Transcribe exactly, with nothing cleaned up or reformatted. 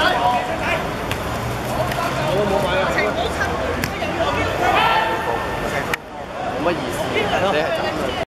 我冇買啊。冇乜意思，你係真係。